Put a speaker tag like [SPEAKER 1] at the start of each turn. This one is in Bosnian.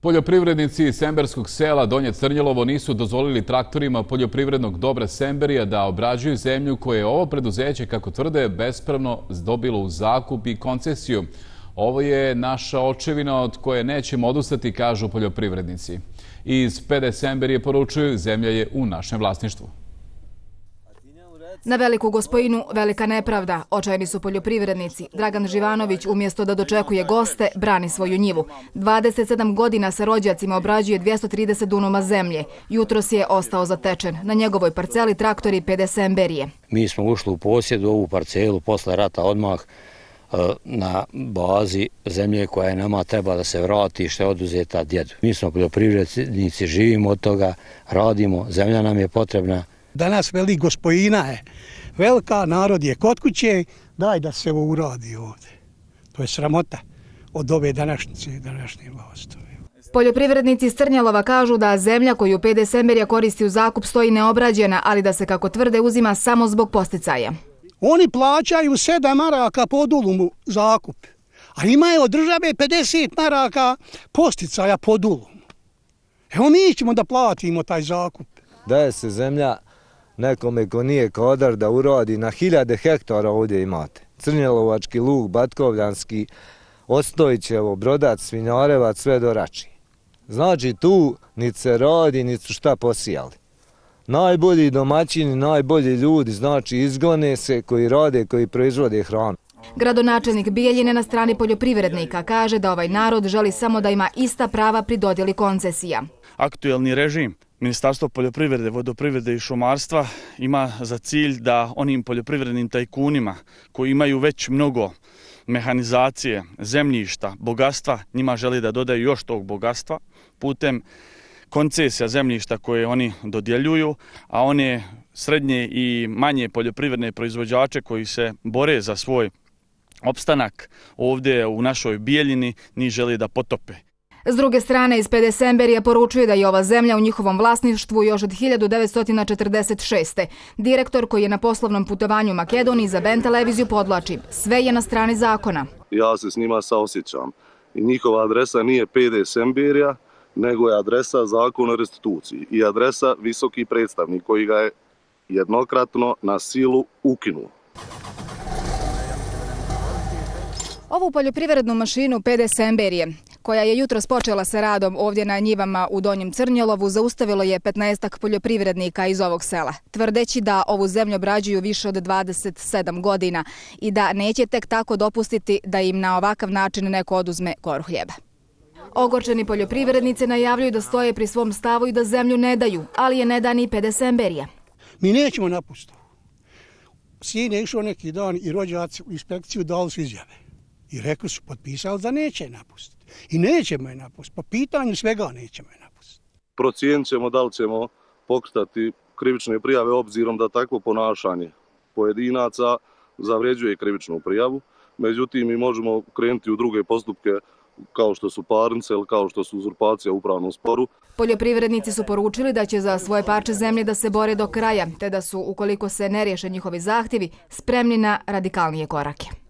[SPEAKER 1] Poljoprivrednici iz Semberskog sela Donje Crnjelovo nisu dozvolili traktorima poljoprivrednog dobra Semberija da obrađuju zemlju koje je ovo preduzeće, kako tvrde, bespravno dobilo u zakup i koncesiju. Ovo je naša očevina od koje nećemo odustati, kažu poljoprivrednici. Iz PD Semberije poručuju, zemlja je u našem vlasništvu.
[SPEAKER 2] Na Veliku Gospojinu velika nepravda. Očajni su poljoprivrednici. Dragan Živanović umjesto da dočekuje goste, brani svoju njivu. 27 godina sa rođacima obrađuje 230 dunuma zemlje. Jutros je ostao zatečen. Na njegovoj parceli traktori PD Semberije.
[SPEAKER 3] Mi smo ušli u posjed ovu parcelu posle rata odmah na bazi zemlje koja je nama treba da se vrati, što je oduzeta djedu. Mi smo poljoprivrednici, živimo od toga, radimo, zemlja nam je potrebna.
[SPEAKER 4] Danas Velika Gospojina je velika, narod je kod kuće, daj da se ovo uradi ovdje. To je sramota od ove današnje vlasti.
[SPEAKER 2] Poljoprivrednici iz Crnjelova kažu da zemlja koju PD Semberija koristi u zakup stoji neobrađena, ali da se, kako tvrde, uzima samo zbog posticaja.
[SPEAKER 4] Oni plaćaju 7 maraka po dulumu zakup, a imaju od države 50 maraka posticaja po dulumu. Evo mi ćemo da platimo taj zakup.
[SPEAKER 5] Daje se zemlja nekome ko nije kadar da uradi, na 1000 hektara ovdje imate. Crnjelovački lug, Batkovljanski, Ostojićevo, Brodac, Svinjarevac, sve do Rači. Znači tu niti se radi, niti su šta posijali. Najbolji domaćini, najbolji ljudi, znači izgone se koji rade, koji proizvode hranu.
[SPEAKER 2] Gradonačelnik Bijeljine na strani poljoprivrednika kaže da ovaj narod želi samo da ima ista prava pri dodjeli koncesija.
[SPEAKER 6] Aktuelni režim Ministarstvo poljoprivrede, vodoprivrede i šumarstva ima za cilj da onim poljoprivrednim tajkunima koji imaju već mnogo mehanizacije, zemljišta, bogatstva, njima želi da dodaju još tog bogatstva putem koncesija zemljišta koje oni dodjeljuju, a one srednje i manje poljoprivredne proizvođače koji se bore za svoj opstanak ovdje u našoj Bijeljini njih želi da potope.
[SPEAKER 2] S druge strane, iz PD Semberije poručuje da je ova zemlja u njihovom vlasništvu još od 1946. Direktor koji je na poslovnom putovanju u Makedoniji za BN televiziju podvlači: sve je na strani zakona.
[SPEAKER 7] Ja se s njima saosjećam. I njihova adresa nije PD Semberija, nego je adresa Zakona o restituciji i adresa visoki predstavnik koji ga je jednokratno na silu ukinuo.
[SPEAKER 2] Ovu poljoprivrednu mašinu PD Semberije, koja je jutros počela sa radom ovdje na njivama u Donjem Crnjelovu, zaustavilo je 15-ak poljoprivrednika iz ovog sela, tvrdeći da ovu zemlju obrađuju više od 27 godina i da neće tek tako dopustiti da im na ovakav način neko oduzme koru hljeba. Ogorčeni poljoprivrednici najavljuju da stoje pri svom stavu i da zemlju ne daju, ali je ne da ni PD Semberija.
[SPEAKER 4] Mi nećemo napustiti. Sin je išao neki dan i rođaci u inspekciju dali su izjave. I rekli su, potpisali da neće napustiti. I nećemo je napustiti. Po pitanju svega nećemo je napustiti.
[SPEAKER 7] Procijenit ćemo da li ćemo pokretati krivične prijave obzirom da takvo ponašanje pojedinaca zavređuje krivičnu prijavu. Međutim, mi možemo krenuti u druge postupke kao što su parnice ili kao što su uzurpacija u upravnom sporu.
[SPEAKER 2] Poljoprivrednici su poručili da će za svoje parče zemlje da se bore do kraja, te da su, ukoliko se ne riješe njihovi zahtjevi, spremni na radikalnije korake.